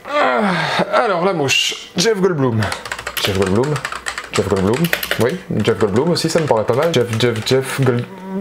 Alors, la mouche. Jeff Goldblum. Jeff Goldblum. Jeff Goldblum. Oui, Jeff Goldblum aussi, ça me paraît pas mal. Jeff Goldblum.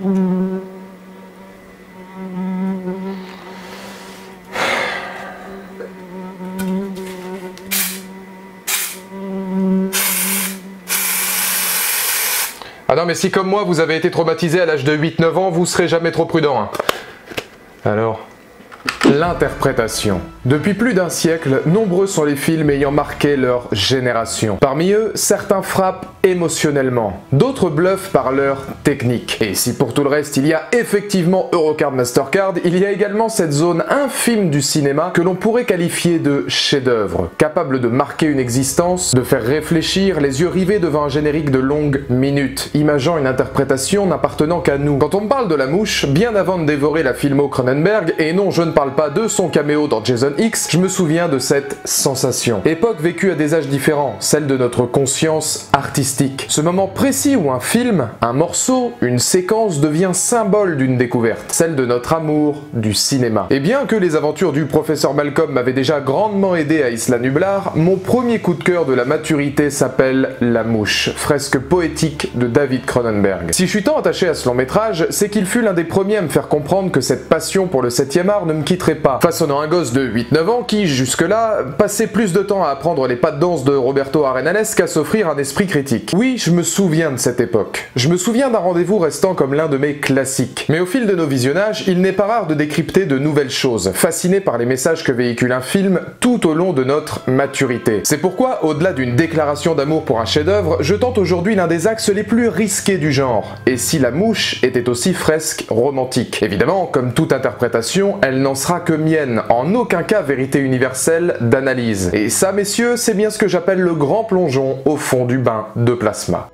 Ah non, mais si comme moi vous avez été traumatisé à l'âge de 8-9 ans, vous serez jamais trop prudent. Hein. Alors, l'interprétation. Depuis plus d'un siècle, nombreux sont les films ayant marqué leur génération. Parmi eux, certains frappent émotionnellement, d'autres bluffent par leur technique. Et si pour tout le reste il y a effectivement Eurocard Mastercard, il y a également cette zone infime du cinéma que l'on pourrait qualifier de chef-d'œuvre, capable de marquer une existence, de faire réfléchir, les yeux rivés devant un générique de longues minutes, imaginant une interprétation n'appartenant qu'à nous. Quand on me parle de La Mouche, bien avant de dévorer la filmo Cronenberg, et non je ne parle pas de son caméo dans Jason X, je me souviens de cette sensation. Époque vécue à des âges différents, celle de notre conscience artistique. Ce moment précis où un film, un morceau, une séquence devient symbole d'une découverte, celle de notre amour du cinéma. Et bien que les aventures du professeur Malcolm m'avaient déjà grandement aidé à Isla Nublar, mon premier coup de cœur de la maturité s'appelle La Mouche, fresque poétique de David Cronenberg. Si je suis tant attaché à ce long métrage, c'est qu'il fut l'un des premiers à me faire comprendre que cette passion pour le 7e art ne me quitterait pas, façonnant un gosse de 8-9 ans qui, jusque-là, passait plus de temps à apprendre les pas de danse de Roberto Arenales qu'à s'offrir un esprit critique. Oui, je me souviens de cette époque. Je me souviens d'un rendez-vous restant comme l'un de mes classiques. Mais au fil de nos visionnages, il n'est pas rare de décrypter de nouvelles choses, fasciné par les messages que véhicule un film tout au long de notre maturité. C'est pourquoi, au-delà d'une déclaration d'amour pour un chef-d'œuvre, je tente aujourd'hui l'un des axes les plus risqués du genre. Et si La Mouche était aussi fresque romantique? Évidemment, comme toute interprétation, elle n'en sera que mienne, en aucun cas vérité universelle d'analyse. Et ça, messieurs, c'est bien ce que j'appelle le grand plongeon au fond du bain de plasma.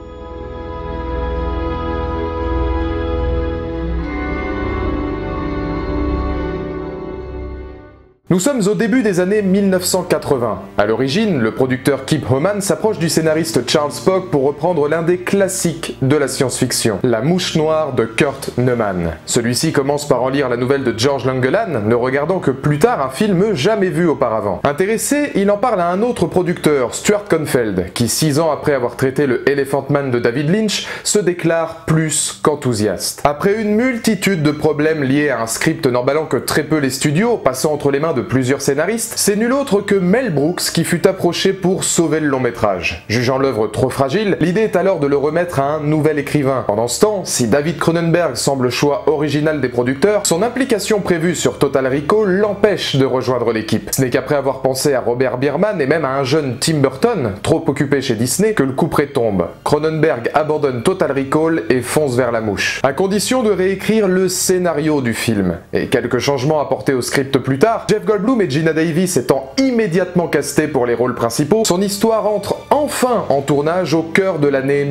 Nous sommes au début des années 1980. À l'origine, le producteur Kip Homan s'approche du scénariste Charles Spock pour reprendre l'un des classiques de la science-fiction, La Mouche Noire de Kurt Neumann. Celui-ci commence par en lire la nouvelle de George Langelaan, ne regardant que plus tard un film jamais vu auparavant. Intéressé, il en parle à un autre producteur, Stuart Confeld, qui 6 ans après avoir traité le Elephant Man de David Lynch, se déclare plus qu'enthousiaste. Après une multitude de problèmes liés à un script n'emballant que très peu les studios, passant entre les mains de plusieurs scénaristes, c'est nul autre que Mel Brooks qui fut approché pour sauver le long métrage. Jugeant l'œuvre trop fragile, l'idée est alors de le remettre à un nouvel écrivain. Pendant ce temps, si David Cronenberg semble le choix original des producteurs, son implication prévue sur Total Recall l'empêche de rejoindre l'équipe. Ce n'est qu'après avoir pensé à Robert Bierman et même à un jeune Tim Burton, trop occupé chez Disney, que le couperet tombe. Cronenberg abandonne Total Recall et fonce vers La Mouche, à condition de réécrire le scénario du film. Et quelques changements apportés au script plus tard, Jeff Goldblum et Geena Davis étant immédiatement castés pour les rôles principaux, son histoire entre enfin en tournage au cœur de l'année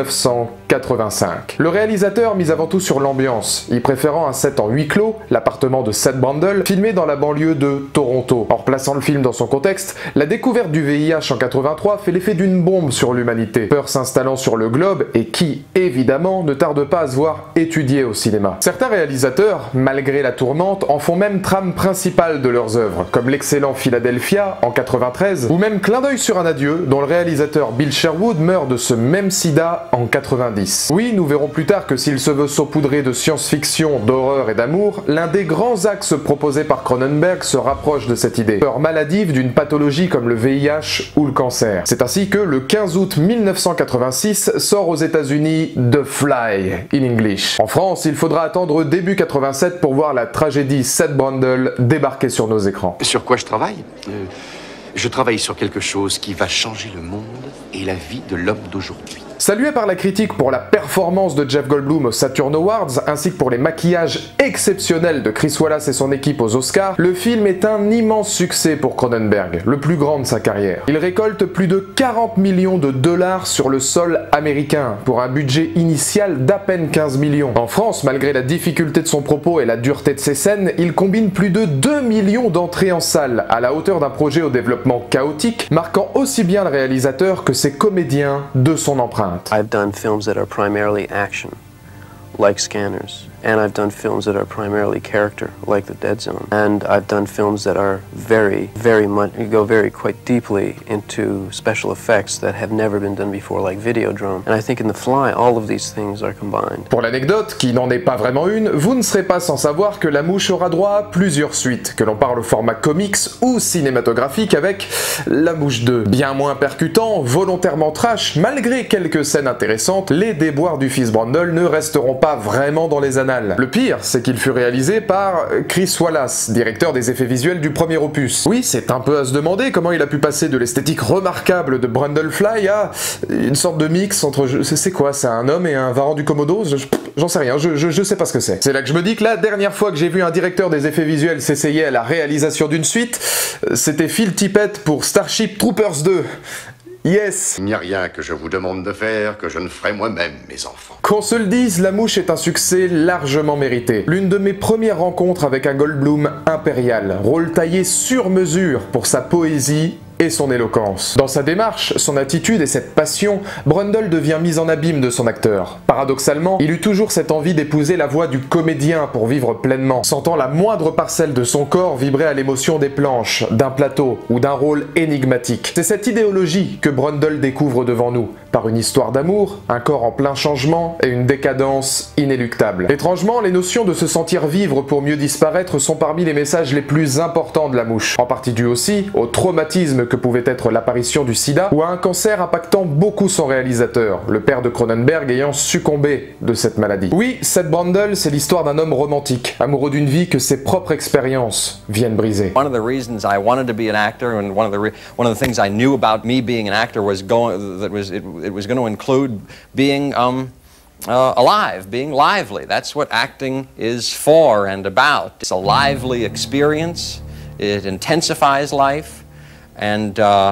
1985. Le réalisateur mise avant tout sur l'ambiance, y préférant un set en huis clos, l'appartement de Seth Brundle, filmé dans la banlieue de Toronto. En replaçant le film dans son contexte, la découverte du VIH en 83 fait l'effet d'une bombe sur l'humanité, peur s'installant sur le globe et qui, évidemment, ne tarde pas à se voir étudiée au cinéma. Certains réalisateurs, malgré la tourmente, en font même trame principale de leurs œuvres, comme l'excellent Philadelphia en 93, ou même Clin d'œil sur un adieu, dont le réalisateur Bill Sherwood meurt de ce même sida en 90. Oui, nous verrons plus tard que s'il se veut saupoudrer de science-fiction, d'horreur et d'amour, l'un des grands axes proposés par Cronenberg se rapproche de cette idée. Peur maladive d'une pathologie comme le VIH ou le cancer. C'est ainsi que, le 15 août 1986, sort aux États-Unis The Fly, in English. En France, il faudra attendre début 87 pour voir la tragédie Seth Brundle débarquer sur nos écrans. Sur quoi je travaille? Je travaille sur quelque chose qui va changer le monde et la vie de l'homme d'aujourd'hui. Salué par la critique pour la performance de Jeff Goldblum aux Saturn Awards, ainsi que pour les maquillages exceptionnels de Chris Wallace et son équipe aux Oscars, le film est un immense succès pour Cronenberg, le plus grand de sa carrière. Il récolte plus de 40 millions de dollars sur le sol américain, pour un budget initial d'à peine 15 millions. En France, malgré la difficulté de son propos et la dureté de ses scènes, il combine plus de 2 millions d'entrées en salle, à la hauteur d'un projet au développement chaotique, marquant aussi bien le réalisateur que ses comédiens de son empreinte. I've done films that are primarily action, like Scanners And I've done films that are primarily character, like The Dead Zone. And I've done films that are very much, go very quite deeply into special effects that have never been done before, like Videodrome. And I think in The Fly, all of these things are combined. Pour l'anecdote, qui n'en est pas vraiment une, vous ne serez pas sans savoir que La Mouche aura droit à plusieurs suites, que l'on parle au format comics ou cinématographique avec La Mouche 2. Bien moins percutant, volontairement trash, malgré quelques scènes intéressantes, les déboires du fils Brundle ne resteront pas vraiment dans les annales. Le pire, c'est qu'il fut réalisé par Chris Wallace, directeur des effets visuels du premier opus. Oui, c'est un peu à se demander comment il a pu passer de l'esthétique remarquable de Brundlefly à une sorte de mix entre... C'est quoi, c'est un homme et un varan du Komodo? J'en sais rien, je sais pas ce que c'est. C'est là que je me dis que la dernière fois que j'ai vu un directeur des effets visuels s'essayer à la réalisation d'une suite, c'était Phil Tippett pour Starship Troopers 2. Yes! Il n'y a rien que je vous demande de faire que je ne ferai moi-même, mes enfants. Qu'on se le dise, La Mouche est un succès largement mérité. L'une de mes premières rencontres avec un Goldblum impérial, rôle taillé sur mesure pour sa poésie et son éloquence. Dans sa démarche, son attitude et cette passion, Brundle devient mise en abîme de son acteur. Paradoxalement, il eut toujours cette envie d'épouser la voix du comédien pour vivre pleinement, sentant la moindre parcelle de son corps vibrer à l'émotion des planches, d'un plateau ou d'un rôle énigmatique. C'est cette idéologie que Brundle découvre devant nous, par une histoire d'amour, un corps en plein changement et une décadence inéluctable. Étrangement, les notions de se sentir vivre pour mieux disparaître sont parmi les messages les plus importants de La Mouche, en partie dû aussi au traumatisme que pouvait être l'apparition du sida ou à un cancer impactant beaucoup son réalisateur, le père de Cronenberg ayant succombé de cette maladie. Oui, Seth Brundle, c'est l'histoire d'un homme romantique, amoureux d'une vie que ses propres expériences viennent briser. One of the reasons I wanted to be an actor, and one of the things I knew about me being an actor was it was going to include being alive, being lively. That's what acting is for and about. It's a lively experience. It intensifies life. And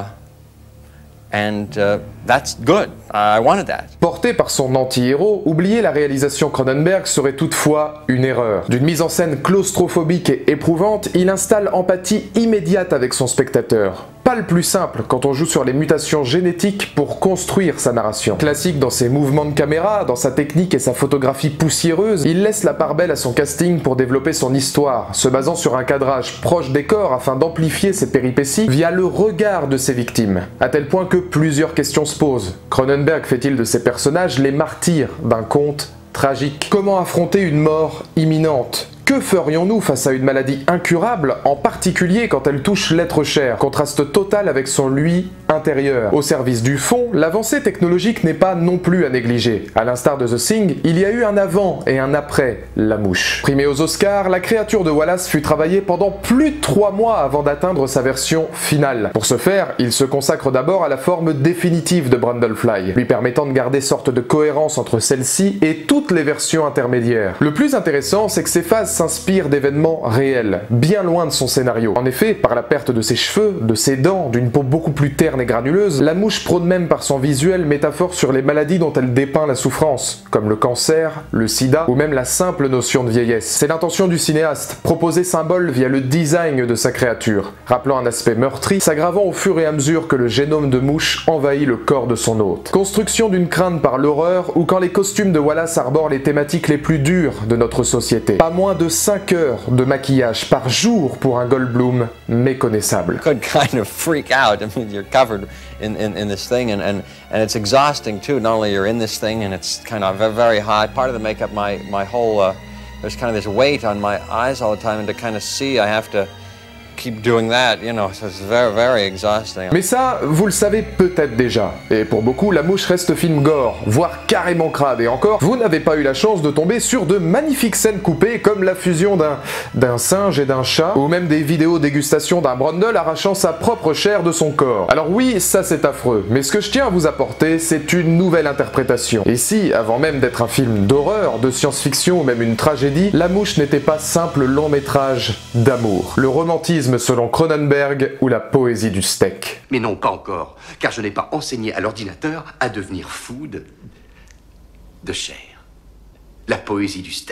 that's good. I wanted that. Porté par son anti-héros, oublier la réalisation Cronenberg serait toutefois une erreur. D'une mise en scène claustrophobique et éprouvante, il installe empathie immédiate avec son spectateur. Pas le plus simple quand on joue sur les mutations génétiques pour construire sa narration. Classique dans ses mouvements de caméra, dans sa technique et sa photographie poussiéreuse, il laisse la part belle à son casting pour développer son histoire, se basant sur un cadrage proche des corps afin d'amplifier ses péripéties via le regard de ses victimes. À tel point que plusieurs questions se posent. Cronenberg fait-il de ses personnages les martyrs d'un conte tragique? Comment affronter une mort imminente? Que ferions-nous face à une maladie incurable, en particulier quand elle touche l'être cher? Contraste total avec son lui intérieur. Au service du fond, l'avancée technologique n'est pas non plus à négliger. À l'instar de The Thing, il y a eu un avant et un après La Mouche. Primée aux Oscars, la créature de Wallace fut travaillée pendant plus de 3 mois avant d'atteindre sa version finale. Pour ce faire, il se consacre d'abord à la forme définitive de Brundlefly, lui permettant de garder sorte de cohérence entre celle-ci et toutes les versions intermédiaires. Le plus intéressant, c'est que ces phases s'inspire d'événements réels, bien loin de son scénario. En effet, par la perte de ses cheveux, de ses dents, d'une peau beaucoup plus terne et granuleuse, La Mouche prône même par son visuel métaphore sur les maladies dont elle dépeint la souffrance, comme le cancer, le sida ou même la simple notion de vieillesse. C'est l'intention du cinéaste, proposer symbole via le design de sa créature, rappelant un aspect meurtri, s'aggravant au fur et à mesure que le génome de mouche envahit le corps de son hôte. Construction d'une crainte par l'horreur ou quand les costumes de Wallace arborent les thématiques les plus dures de notre société. Pas moins de 5 heures de maquillage par jour pour un Goldblum méconnaissable. Could kind of freak out. I mean, you're covered in this thing, and it's exhausting too. Not only you're in this thing, and it's kind of very hot. Part of the makeup, my whole there's kind of this weight on my eyes all the time, and to kind of see, I have to keep doing that, you know, so it's very exhausting. Mais ça, vous le savez peut-être déjà. Et pour beaucoup, La Mouche reste film gore, voire carrément crade. Et encore, vous n'avez pas eu la chance de tomber sur de magnifiques scènes coupées, comme la fusion d'un singe et d'un chat, ou même des vidéos dégustation d'un Brundle arrachant sa propre chair de son corps. Alors oui, ça c'est affreux, mais ce que je tiens à vous apporter, c'est une nouvelle interprétation. Et si, avant même d'être un film d'horreur, de science-fiction ou même une tragédie, La Mouche n'était pas simple long métrage d'amour. Le romantisme selon Cronenberg ou la poésie du steak. Mais non, pas encore, car je n'ai pas enseigné à l'ordinateur à devenir fou de chair. La poésie du steak.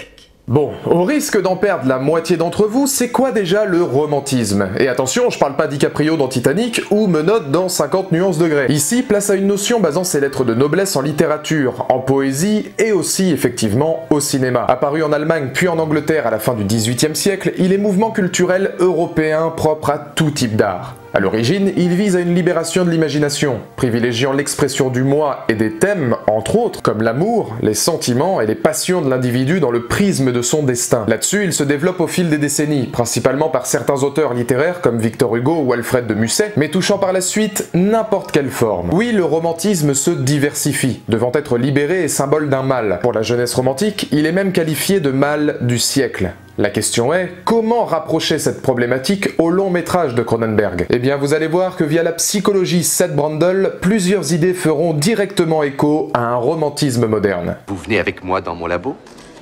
Bon, au risque d'en perdre la moitié d'entre vous, c'est quoi déjà le romantisme? Et attention, je parle pas DiCaprio dans Titanic ou Menottes dans 50 nuances degrés. Ici, place à une notion basant ses lettres de noblesse en littérature, en poésie et aussi, effectivement, au cinéma. Apparu en Allemagne puis en Angleterre à la fin du XVIIIe siècle, il est mouvement culturel européen propre à tout type d'art. À l'origine, il vise à une libération de l'imagination, privilégiant l'expression du moi et des thèmes, entre autres, comme l'amour, les sentiments et les passions de l'individu dans le prisme de son destin. Là-dessus, il se développe au fil des décennies, principalement par certains auteurs littéraires comme Victor Hugo ou Alfred de Musset, mais touchant par la suite n'importe quelle forme. Oui, le romantisme se diversifie, devant être libéré et symbole d'un mal. Pour la jeunesse romantique, il est même qualifié de mal du siècle. La question est, comment rapprocher cette problématique au long métrage de Cronenberg? Eh bien, vous allez voir que via la psychologie Seth Brundle, plusieurs idées feront directement écho à un romantisme moderne. Vous venez avec moi dans mon labo?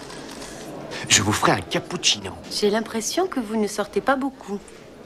Je vous ferai un cappuccino. J'ai l'impression que vous ne sortez pas beaucoup.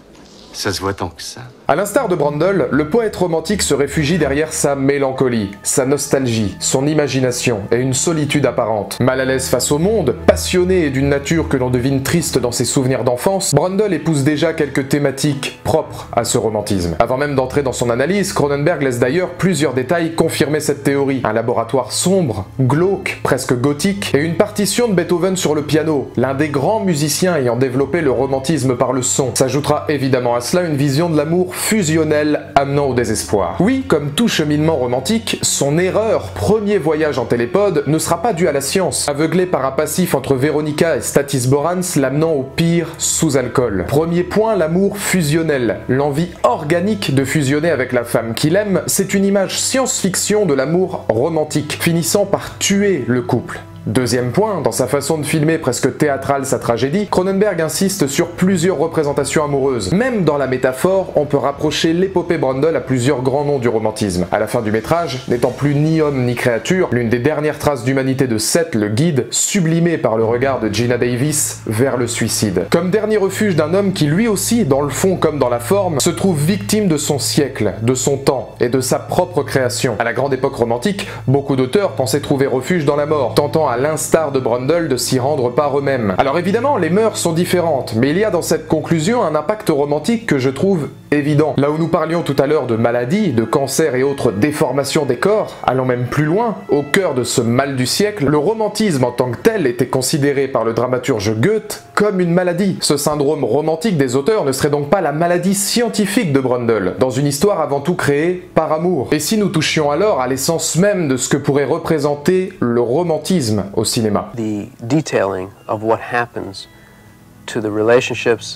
Ça se voit tant que ça. À l'instar de Brundle, le poète romantique se réfugie derrière sa mélancolie, sa nostalgie, son imagination et une solitude apparente. Mal à l'aise face au monde, passionné et d'une nature que l'on devine triste dans ses souvenirs d'enfance, Brundle épouse déjà quelques thématiques propres à ce romantisme. Avant même d'entrer dans son analyse, Cronenberg laisse d'ailleurs plusieurs détails confirmer cette théorie. Un laboratoire sombre, glauque, presque gothique, et une partition de Beethoven sur le piano, l'un des grands musiciens ayant développé le romantisme par le son. S'ajoutera évidemment à cela une vision de l'amour fusionnel amenant au désespoir. Oui, comme tout cheminement romantique, son erreur, premier voyage en télépode, ne sera pas due à la science, aveuglé par un passif entre Veronica et Stathis Borans l'amenant au pire sous alcool. Premier point, l'amour fusionnel, l'envie organique de fusionner avec la femme qu'il aime, c'est une image science-fiction de l'amour romantique, finissant par tuer le couple. Deuxième point, dans sa façon de filmer presque théâtrale sa tragédie, Cronenberg insiste sur plusieurs représentations amoureuses. Même dans la métaphore, on peut rapprocher l'épopée Brundle à plusieurs grands noms du romantisme. À la fin du métrage, n'étant plus ni homme ni créature, l'une des dernières traces d'humanité de Seth, le guide, sublimée par le regard de Geena Davis vers le suicide. Comme dernier refuge d'un homme qui lui aussi, dans le fond comme dans la forme, se trouve victime de son siècle, de son temps et de sa propre création. À la grande époque romantique, beaucoup d'auteurs pensaient trouver refuge dans la mort, tentant à l'instar de Brundle de s'y rendre par eux-mêmes. Alors évidemment, les mœurs sont différentes, mais il y a dans cette conclusion un impact romantique que je trouve évident. Là où nous parlions tout à l'heure de maladies, de cancers et autres déformations des corps, allons même plus loin, au cœur de ce mal du siècle, le romantisme en tant que tel était considéré par le dramaturge Goethe comme une maladie. Ce syndrome romantique des auteurs ne serait donc pas la maladie scientifique de Brundle, dans une histoire avant tout créée par amour. Et si nous touchions alors à l'essence même de ce que pourrait représenter le romantisme au cinéma? The detailing of what happens to the relationships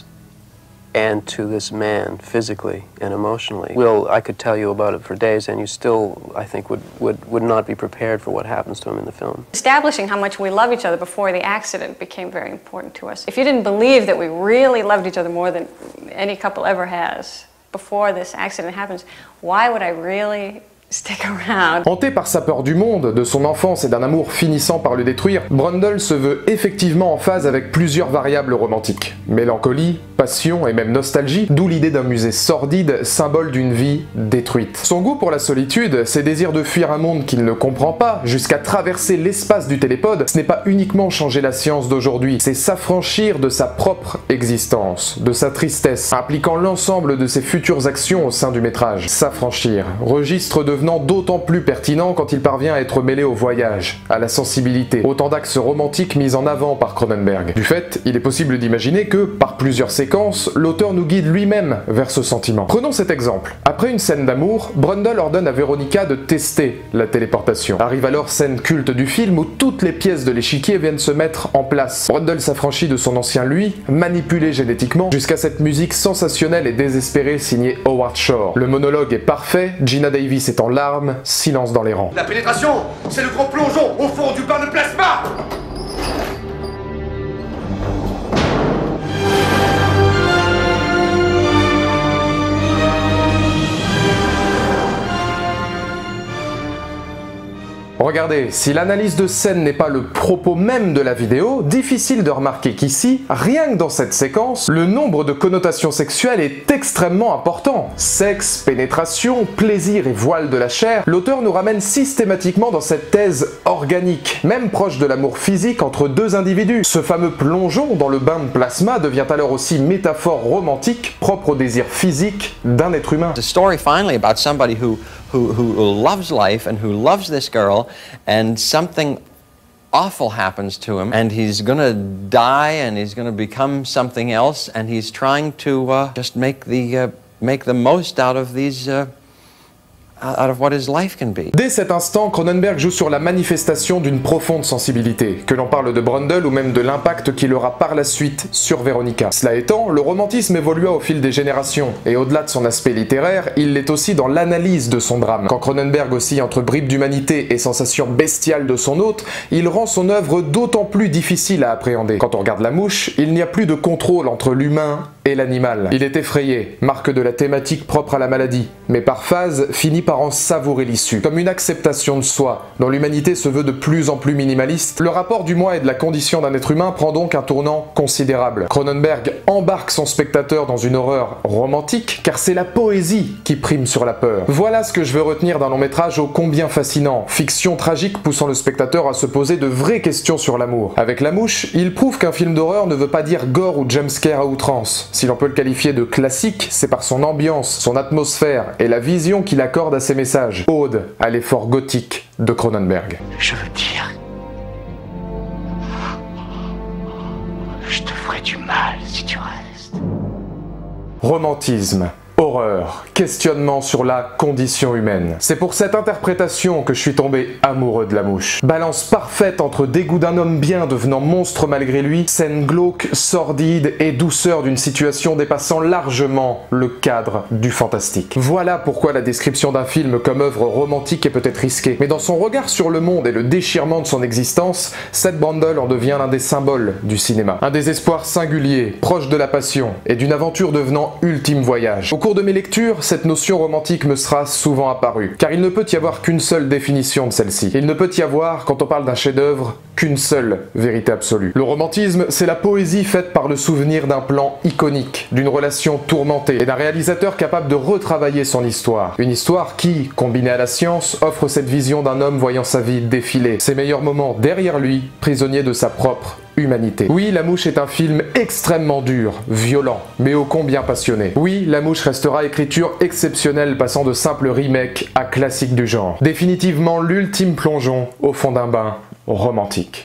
and to this man physically and emotionally. Will, I could tell you about it for days and you still, I think, would not be prepared for what happens to him in the film. Establishing how much we love each other before the accident became very important to us. If you didn't believe that we really loved each other more than any couple ever has before this accident happens, why would I really stick around? Hanté par sa peur du monde, de son enfance et d'un amour finissant par le détruire, Brundle se veut effectivement en phase avec plusieurs variables romantiques. Mélancolie, passion et même nostalgie, d'où l'idée d'un musée sordide, symbole d'une vie détruite. Son goût pour la solitude, ses désirs de fuir un monde qu'il ne comprend pas, jusqu'à traverser l'espace du télépode, ce n'est pas uniquement changer la science d'aujourd'hui, c'est s'affranchir de sa propre existence, de sa tristesse, impliquant l'ensemble de ses futures actions au sein du métrage. S'affranchir, registre devenant d'autant plus pertinent quand il parvient à être mêlé au voyage, à la sensibilité, autant d'axes romantiques mis en avant par Cronenberg. Du fait, il est possible d'imaginer que, par plusieurs séquences, l'auteur nous guide lui-même vers ce sentiment. Prenons cet exemple. Après une scène d'amour, Brundle ordonne à Veronica de tester la téléportation. Arrive alors scène culte du film où toutes les pièces de l'échiquier viennent se mettre en place. Brundle s'affranchit de son ancien lui, manipulé génétiquement, jusqu'à cette musique sensationnelle et désespérée signée Howard Shore. Le monologue est parfait, Geena Davis est en larmes, silence dans les rangs. La pénétration, c'est le gros plongeon au fond du bain de plasma! Regardez Regardez, si l'analyse de scène n'est pas le propos même de la vidéo, difficile de remarquer qu'ici, rien que dans cette séquence, le nombre de connotations sexuelles est extrêmement important. Sexe, pénétration, plaisir et voile de la chair, l'auteur nous ramène systématiquement dans cette thèse organique, même proche de l'amour physique entre deux individus. Ce fameux plongeon dans le bain de plasma devient alors aussi métaphore romantique propre au désir physique d'un être humain. It's a story finally about somebody who loves life and who loves this girl, and something awful happens to him, and he's gonna die, and he's gonna become something else, and he's trying to just make the most out of these. Out of what his life can be. Dès cet instant, Cronenberg joue sur la manifestation d'une profonde sensibilité, que l'on parle de Brundle ou même de l'impact qu'il aura par la suite sur Veronica. Cela étant, le romantisme évolua au fil des générations, et au-delà de son aspect littéraire, il l'est aussi dans l'analyse de son drame. Quand Cronenberg oscille entre bribes d'humanité et sensations bestiales de son hôte, il rend son œuvre d'autant plus difficile à appréhender. Quand on regarde La Mouche, il n'y a plus de contrôle entre l'humain et l'animal. Il est effrayé, marque de la thématique propre à la maladie, mais par phase finit par en savourer l'issue. Comme une acceptation de soi, dont l'humanité se veut de plus en plus minimaliste, le rapport du moi et de la condition d'un être humain prend donc un tournant considérable. Cronenberg embarque son spectateur dans une horreur romantique, car c'est la poésie qui prime sur la peur. Voilà ce que je veux retenir d'un long métrage ô combien fascinant, fiction tragique poussant le spectateur à se poser de vraies questions sur l'amour. Avec La Mouche, il prouve qu'un film d'horreur ne veut pas dire gore ou jumpscare à outrance. Si l'on peut le qualifier de classique, c'est par son ambiance, son atmosphère et la vision qu'il accorde à ses messages. Ode à l'effort gothique de Cronenberg. Je veux dire... Je te ferai du mal si tu restes. Romantisme, horreur, questionnement sur la condition humaine. C'est pour cette interprétation que je suis tombé amoureux de La Mouche. Balance parfaite entre dégoût d'un homme bien devenant monstre malgré lui, scène glauque, sordide et douceur d'une situation dépassant largement le cadre du fantastique. Voilà pourquoi la description d'un film comme œuvre romantique est peut-être risquée. Mais dans son regard sur le monde et le déchirement de son existence, Seth Brundle en devient l'un des symboles du cinéma. Un désespoir singulier, proche de la passion et d'une aventure devenant ultime voyage. Au cours de mes lectures, cette notion romantique me sera souvent apparue, car il ne peut y avoir qu'une seule définition de celle-ci. Il ne peut y avoir, quand on parle d'un chef-d'œuvre, qu'une seule vérité absolue. Le romantisme, c'est la poésie faite par le souvenir d'un plan iconique, d'une relation tourmentée et d'un réalisateur capable de retravailler son histoire. Une histoire qui, combinée à la science, offre cette vision d'un homme voyant sa vie défiler, ses meilleurs moments derrière lui, prisonnier de sa propre humanité. Oui, La Mouche est un film extrêmement dur, violent, mais ô combien passionné. Oui, La Mouche restera écriture exceptionnelle passant de simple remake à classique du genre. Définitivement l'ultime plongeon au fond d'un bain romantique.